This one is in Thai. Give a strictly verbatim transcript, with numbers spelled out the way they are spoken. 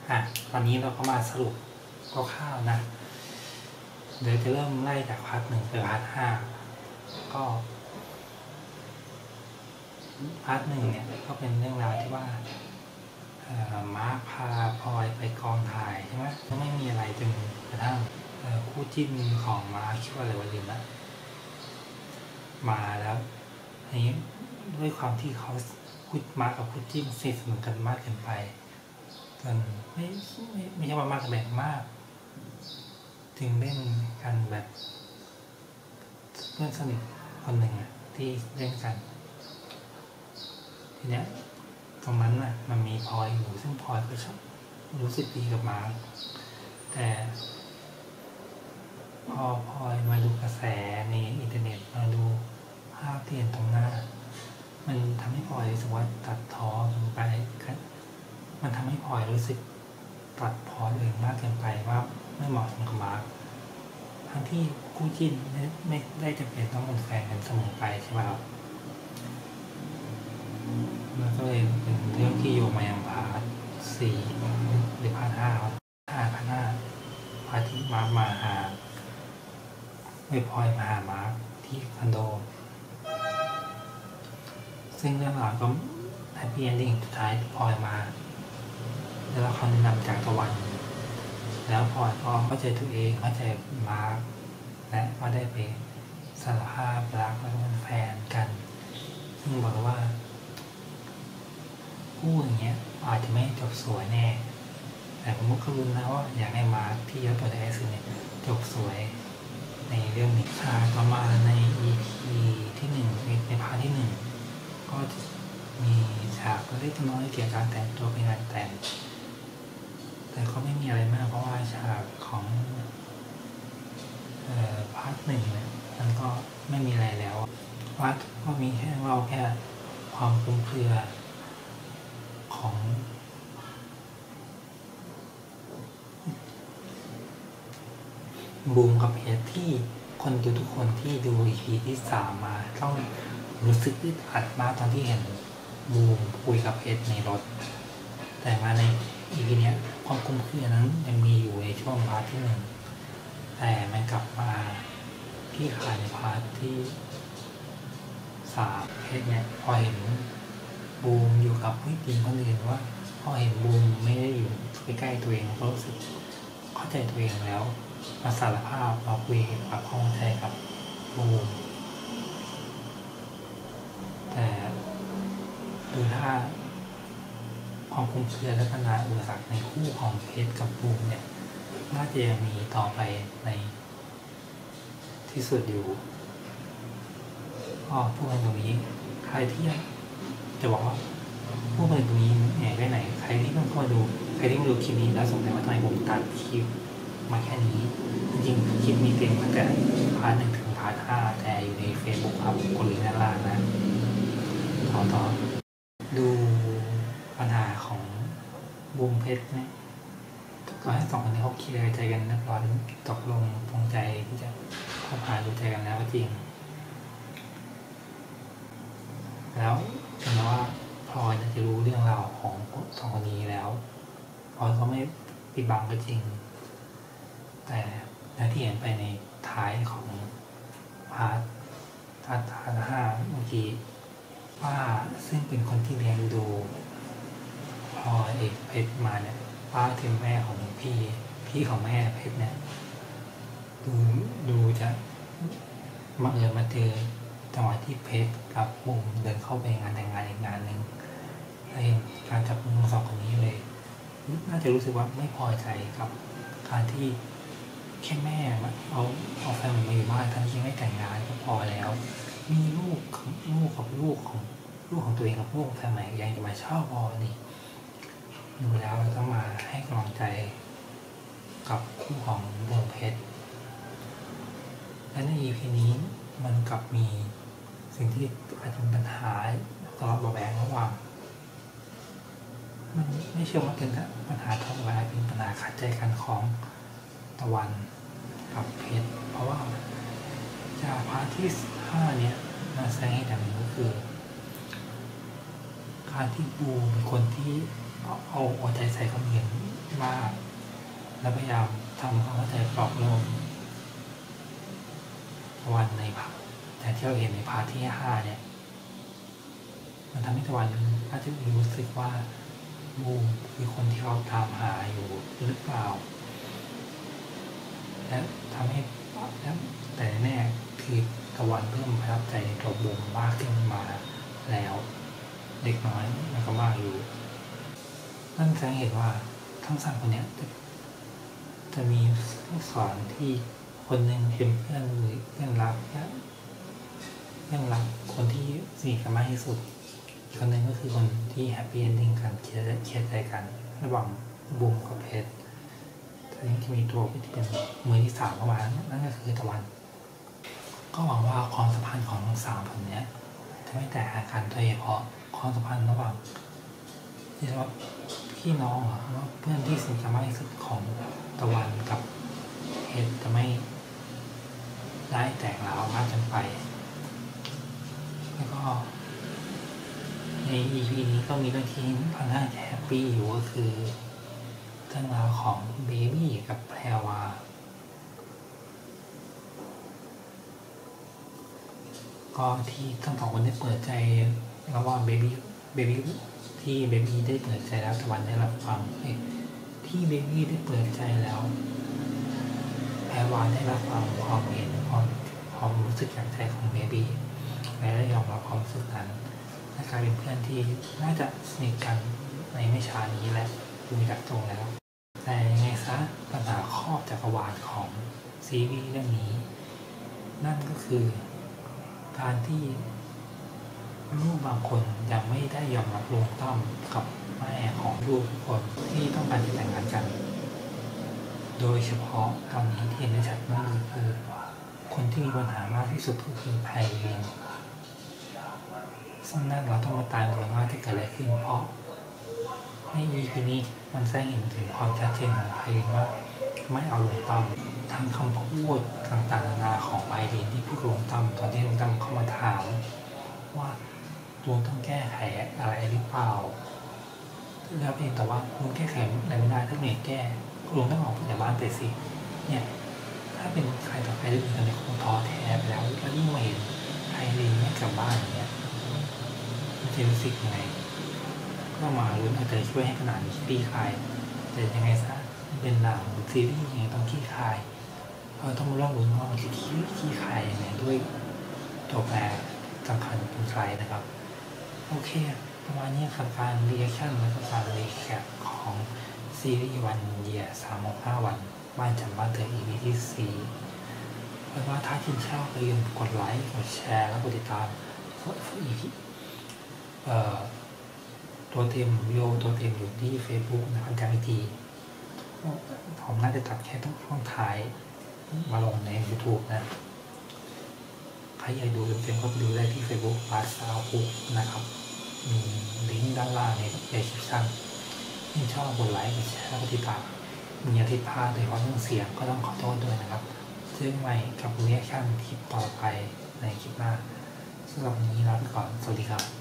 อ่ะตอนนี้เราก็มาสรุปคร่าวๆนะเดี๋ยวจะเริ่มไล่จากพาร์ทหนึ่งไปพาร์ทห้าก็พาร์ทหนึ่งเนี่ยก็เป็นเรื่องราวที่ว่ามาร์คพาพลอยไปกองถ่ายใช่ไหมก็ไม่มีอะไรจนกระทั่งคู่จิ้นของมาร์คชื่อว่าอะไรวะลืมละมาแล้วอันนี้ด้วยความที่เขาคุยมาร์คกับคู่จิ้นสนิทสนมกันมากเกินไปจนไม่ไม่ไม่ใช่ว่ามากแบบมากจึงเล่นกันแบบเพื่อนสนิทคนหนึ่งอ่ะที่เล่นกันทีเนี้ยตรงนั้นน่ะมันมีพลอยอยู่ซึ่งพลอยก็ชอบรู้สึกดีกับมาร์คแต่พอพลอยมาดูกระแสในอินเทอร์เน็ตมาดูภาพที่เห็นตรงหน้ามันทำให้พลอยรู้สึกว่าตัดท้อลงไปมันทำให้พลอยรู้สึกตัดพอเองมากเกินไปว่าไม่เหมาะสมกับมาร์คทั้งที่คู่จิ้นไม่ได้จำเป็นต้องเป็นแฟนกันเสมอไปใช่ไหมครับมันก็เลยเป็นเรื่องที่โยงมาอย่างพาร์ทสี่หรือพาร์ทห้าครับห้าพาร์ทห้าพาร์ทที่มาร์คมาหาไม่พลอยมาหามาร์คที่คอนโดซึ่งเรื่องราวก็แฮปปี้เอนดิ้งสุดท้ายพลอยมาแล้วเขาแนะนำจากตะวันแล้วพลอยก็เข้าใจตัวเองเข้าใจมาร์คและก็ได้ไปสารภาพรักและเป็นแฟนกันซึ่งบอกว่าคู่อย่างเงี้ยอาจจะไม่จบสวยแน่แต่ผมก็รู้นะว่าอยากให้มาร์คที่ยศตัวแทนสื่อเนี่ยจบสวยในเรื่องนี้ฉากต่อมาใน อี พี ที่หนึ่งในพาร์ทที่หนึ่งก็จะมีฉากเล็กน้อยเกี่ยวกับการแต่งตัวเป็นงานแต่งแต่ก็ไม่มีอะไรมากเพราะว่าฉากของเอ่อพาร์ทหนึ่งเนี่ยมันก็ไม่มีอะไรแล้ววัดก็มีแค่เราแค่ความคลุมเครือของบูมกับเพชรที่คนดูทุกคนที่ดู อี พี ที่สามมาต้องรู้สึกอึดอัดมากตอนที่เห็นบูมคุยกับเพชรในรถแต่มาใน อี พี เนี้ยความคลุมเครือนั้นยังมีอยู่ในช่วงพาร์ทที่หนึ่งแต่มันกลับมาที่ขายในพาร์ทที่สามเพชรเนี่ยพอเห็นบูมอยู่กับผู้หญิงคนอื่นว่าพอเห็นบูมไม่ได้อยู่ใกล้ๆตัวเองก็รู้สึกเข้าใจตัวเองแล้วมาสารภาพมาคุยกับข้องใจกับบูมแต่ดูถ้าความคลุมเครือและปัญหาอุปสรรคในคู่ของเพชรกับบูมเนี่ยน่าจะยังมีต่อไปในที่สุดอยู่ก็พูดกันตรงนี้ใครที่จะบอกว่าพูดกันตรงนี้แหน่ไปไหนใครที่เพิ่งเข้ามาดูใครที่มาดูคลิปนี้แล้วสงสัยว่าทำไมผมตัดคลิปมาแค่นี้จริงๆคลิปมีเต็มตั้งแต่พาร์ทหนึ่งถึงพาร์ทห้าแต่อยู่ใน Facebook ครับกดลิงก์ด้านล่างนะต่อต่อดูปัญหาของบูมเพชรเนี่ยก็ให้สองคนนี้เขาเคลียร์ใจกันเรียบร้อยตกลงปรงใจที่จะคบหาดูใจกันแล้วก็จริงแล้วเห็นว่าพลอยจะรู้เรื่องราวของสองคนนี้แล้วพลอยก็ไม่ปิดบังก็จริงแต่ที่เห็นไปในท้ายของพาร์ทพาร์ทห้าเมื่อกี้ป้าซึ่งเป็นคนที่เลี้ยงดูพลอยเอกเพชรมาเนี่ยป้าคือแม่ของพี่พี่ของแม่เพชรเนี่ยดูดูจะมาเอิญมาเจอจังหวะที่เพชรกับบูมเดินเข้าไปงานแต่งงานอีกงานหนึ่งแล้วเห็นการจับมือสองคนนี้เลยน่าจะรู้สึกว่าไม่พอใจกับการที่แค่แม่เอาเอาแฟนมาอยู่บ้านทั้งที่ไม่แต่งงานก็พอแล้วมีลูกของลูกกับลูกของลูกของตัวเองกับลูกแฟนใหม่ยังจะมาชอบพอนี่ดูแล้วเราต้องมาให้กำลังใจกับคู่ของบูมเพชรและใน อี พี นี้มันกลับมีสิ่งที่อาจจะเป็นปัญหาทะเลาะเบาะแว้งระหว่างมันไม่เชื่อว่าเป็นปัญหาทะเลาะเบาะแว้งเป็นปัญหาขัดใจกันของตะวันกับเพชรเพราะว่าจากพาร์ทที่ห้าเนี่ยมาแสดงให้ดังนี้ก็คือการที่บูเป็นคนที่เอาเอาใจใส่คนอื่นมากและพยายามทำความเข้าใจปลอบโลมตะวันในภาพแต่ที่เราเห็นในพาร์ทที่ห้าเนี่ยมันทำให้ตะวันอาจจะรู้สึกว่าบูมคือคนที่เขาตามหาอยู่หรือเปล่าและทำให้แต่แน่คือตะวันเพิ่มประทับใจในตัวบูมมากขึ้นมาแล้วเด็กน้อยมันก็มากอยู่นั่นแสดงเห็นว่าทั้งสามคนนี้จะจะมีลูกศรที่คนหนึ่งเป็นเพื่อนหรือเพื่อนรักและเพื่อนรักคนที่สนิทกันมากที่สุดคนหนึ่งก็คือคนที่แฮปปี้เอนดิ้งกันเชียร์เชียร์ใจกันระหว่างบูมกับเพชรแต่ยังจะมีตัวที่เป็นมือที่สามเข้ามานั่นก็คือตะวันก็หวังว่าความสัมพันธ์ของทั้งสามคนนี้จะไม่แตกหักกันโดยเฉพาะความสัมพันธ์ระหว่างที่เรียกว่าพี่น้องหรือว่าเพื่อนที่สนิทกันมากที่สุดของตะวันกับเพชรจะไม่ได้แตกร้าวมากจนไปแล้วก็ใน อี พี นี้ก็มีเรื่องที่ค่อนข้างจะแฮปปี้อยู่ก็คือเรื่องราวของเบบี้กับแพรวาก็ที่ทั้งสองคนได้เปิดใจระหว่างเบบี้เบบี้ที่เบบี้ได้เปิดใจแล้วตะวันได้รับฟังที่เบบี้ได้เปิดใจแล้วแพรวาได้รับฟังความเห็นความความรู้สึกจากใจของเบบี้และได้ยอมรับความรู้สึกนั้นและกลายเป็นเพื่อนที่น่าจะสนิทกันในไม่ช้านี้และดูจากตรงแล้วแต่ยังไงซะปัญหาครอบจักรวาลของซีรีส์เรื่องนี้นั่นก็คือการที่ลูกบางคนยังไม่ได้ยอมรับลุงต้อมกับแม่ของลูกทุกคนที่ต้องการจะแต่งงานกันโดยเฉพาะตอนนี้ที่เห็นได้ชัดมากคือคนที่มีปัญหามากที่สุดก็คือไพลินซึ่งนั่นเราต้องมาตามดูว่าจะเกิดอะไรขึ้นเพราะใน อี พี นี้มันแสดงเห็นถึงความชัดเจนของไพลินว่าไม่เอาลุงต้อมทั้งคำพูดต่างๆนานาของไพลินที่พูดลุงต้อมตอนที่ลุงต้อมเข้ามาถามว่าลุงต้องแก้ไขอะไรหรือเปล่าแล้วเองแต่ว่าลุงแก้ไขอะไรไม่ได้ถ้าเมย์แก้ลุงต้องออกจากบ้านไปสิเนี่ยถ้าเป็นใครต่อใครได้ยินกันในคงท้อแท้ไปแล้วแล้วยิ่งมาเห็นไพลินไม่กลับบ้านอย่างเงี้ยมันจะรู้สึกยังไงก็มาลุ้นอาจจะช่วยให้ขนาดนี้คลี่คลายแต่ยังไงซะเป็นหนังซีรีส์ยังไงต้องคลี่คลายเราต้องมาลองลุ้นว่ามันจะคลี่คลายยังไงด้วยตัวแปรสำคัญเป็นใครนะครับโอเคประมาณนี้ครับการรีแอคชั่นและการรีแคปของซีรีส์วันเยียสามหกห้าวันบ้านจำบ้านเธอ อี พี ที่สี่เพราะว่าถ้าชื่นชอบอย่าลืมกดไลค์กดแชร์และกดติดตามอีพีเอ่อตัวเต็มวิดีโอตัวเต็มอยู่ที่ Facebook นะครับจำอีกทีผมน่าจะตัดแค่ต้องช่วงท้ายมาลงใน YouTube นะใครอยากดูเต็มๆก็ไปดูได้ที่ Facebook บาสซาวคุกนะครับมีลิงก์ด้านล่างใน description ที่ชอบกดไลค์กดแชร์และกดติดตามมีอะไรผิดพลาดโดยเฉพาะเรื่องเสียงก็ต้องขอโทษด้วยนะครับซึ่งใหม่กับรีแอคชั่นคลิปต่อไปในคลิปหน้าสำหรับวันนี้ลาไปก่อนสวัสดีครับ